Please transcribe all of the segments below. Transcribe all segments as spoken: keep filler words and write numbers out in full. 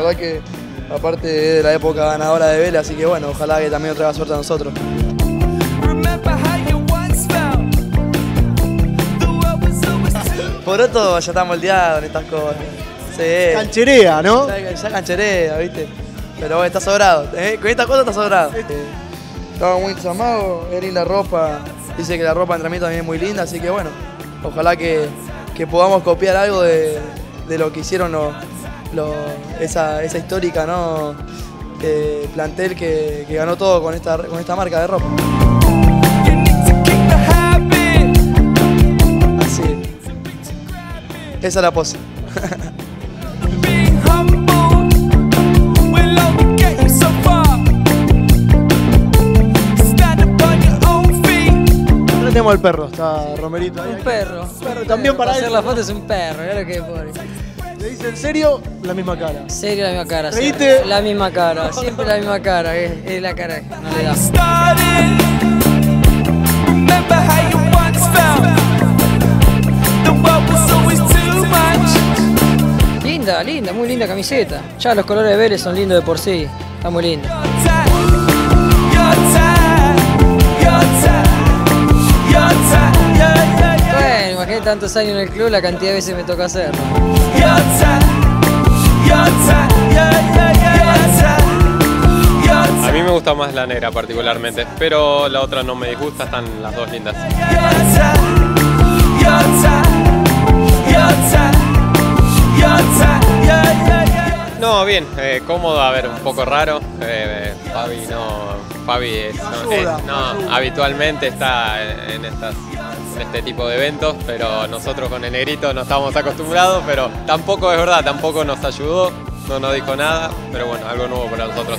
verdad que aparte de la época ganadora de Vélez, así que bueno, ojalá que también nos traiga suerte a nosotros. Poroto ya está moldeado en estas cosas. Sí. Cancherea, ¿no? Ya, ya cancherea, ¿viste? Pero bueno, está sobrado. ¿eh? Con esta cosa está sobrado. Eh, estaba muy entusiasmado, es linda ropa. Dice que la ropa de entrenamiento también es muy linda, así que bueno, ojalá que, que podamos copiar algo de, de lo que hicieron los, los, esa, esa histórica, ¿no? eh, plantel que, que ganó todo con esta, con esta marca de ropa. Así. Esa es la pose. Tenemos al perro, está Romerito ahí. Un perro. Un perro también para, para hacer él. la foto es un perro, mira lo que pobre. Le dice en serio, la misma cara. Serio la misma cara. ¿Reíste? Sí, la misma cara, siempre la misma cara, es, es la cara que no le da. Linda, linda, muy linda camiseta. Ya los colores de Vélez son lindos de por sí, está muy lindo. Bueno, imagínate tantos años en el club, la cantidad de veces me toca hacerlo. A mí me gusta más la negra particularmente, pero la otra no me disgusta, están las dos lindas. No, bien, eh, cómodo, a ver, un poco raro. Eh, Fabi no, Fabi es, no, es, no, habitualmente está en, estas, en este tipo de eventos, pero nosotros con el negrito no estamos acostumbrados, pero tampoco es verdad, tampoco nos ayudó, no nos dijo nada, pero bueno, algo nuevo para nosotros.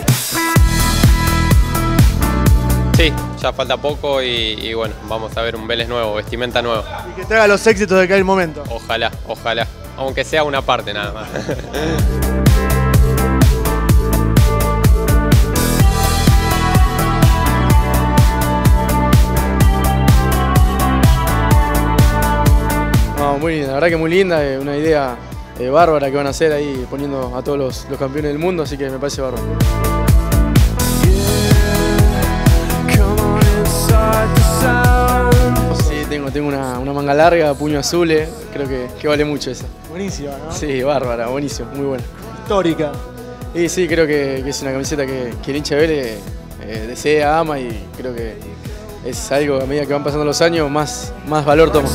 Sí, ya falta poco y, y bueno, vamos a ver un Vélez nuevo, vestimenta nueva. Y que traiga los éxitos de aquel momento. Ojalá, ojalá, aunque sea una parte nada más. No, muy linda, la verdad que muy linda, eh, una idea eh, bárbara que van a hacer ahí poniendo a todos los, los campeones del mundo, así que me parece bárbaro. Sí, tengo, tengo una, una manga larga, puño azul, eh, creo que, que vale mucho esa. Buenísima, ¿no? Sí, bárbara, buenísimo, muy buena. Histórica. Y sí, creo que, que es una camiseta que, que el hincha de Vélez eh, desea, ama y creo que es algo a medida que van pasando los años más, más valor toma.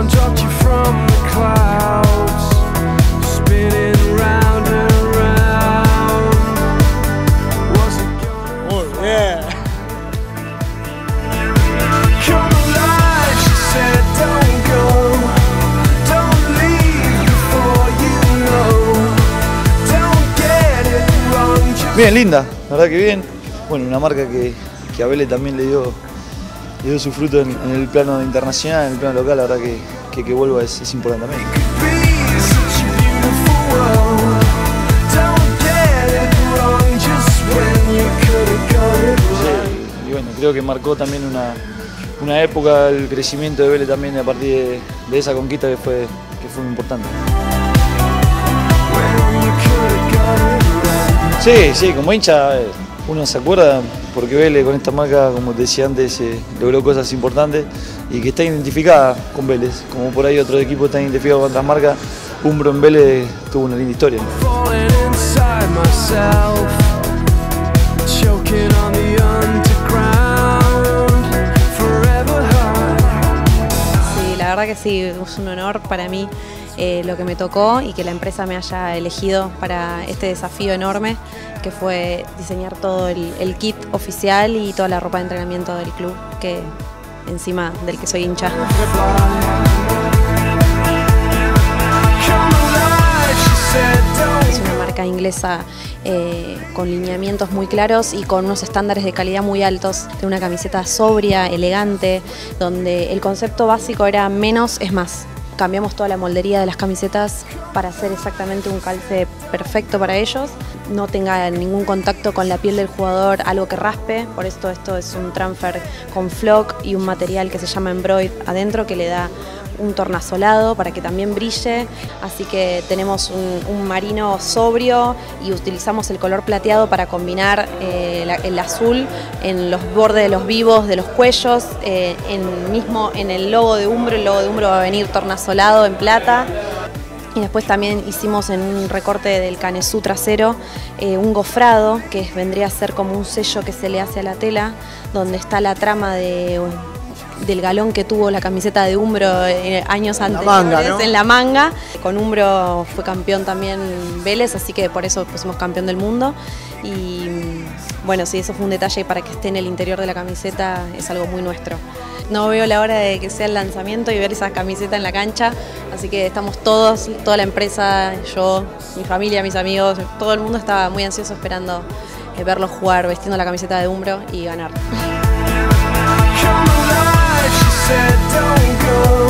Muy bien. Bien, linda, la verdad que bien. Bueno, una marca que, que a Vélez también le dio, le dio su fruto en, en el plano internacional, en el plano local, la verdad que, que, que vuelva es, es importante también. Sí, y bueno, creo que marcó también una, una época, el crecimiento de Vélez también a partir de, de esa conquista que fue, que fue muy importante. Sí, sí, como hincha uno se acuerda porque Vélez con esta marca, como te decía antes, eh, logró cosas importantes y que está identificada con Vélez. Como por ahí otros equipos están identificados con otras marcas, Umbro en Vélez tuvo una linda historia. Sí, la verdad que sí, es un honor para mí. Eh, lo que me tocó y que la empresa me haya elegido para este desafío enorme que fue diseñar todo el, el kit oficial y toda la ropa de entrenamiento del club, que encima del que soy hincha. Es una marca inglesa eh, con lineamientos muy claros y con unos estándares de calidad muy altos, de una camiseta sobria, elegante, donde el concepto básico era menos es más. Cambiamos toda la moldería de las camisetas para hacer exactamente un calce perfecto para ellos, no tenga ningún contacto con la piel del jugador, algo que raspe, por esto esto es un transfer con flock y un material que se llama embroid adentro que le da un tornasolado para que también brille, así que tenemos un, un marino sobrio y utilizamos el color plateado para combinar eh, la, el azul en los bordes de los vivos de los cuellos, eh, en, mismo en el logo de Umbro, el logo de Umbro va a venir tornasolado en plata. Y después también hicimos en un recorte del canesú trasero eh, un gofrado, que vendría a ser como un sello que se le hace a la tela, donde está la trama de, del galón que tuvo la camiseta de Umbro eh, años anteriores, manga, ¿no? En la manga. Con Umbro fue campeón también Vélez, así que por eso pusimos campeón del mundo. Y bueno, sí, eso fue un detalle para que esté en el interior de la camiseta, es algo muy nuestro. No veo la hora de que sea el lanzamiento y ver esa camiseta en la cancha, así que estamos todos, toda la empresa, yo, mi familia, mis amigos, todo el mundo estaba muy ansioso esperando eh, verlos jugar vestiendo la camiseta de Umbro y ganar. Come alive, she said, don't go.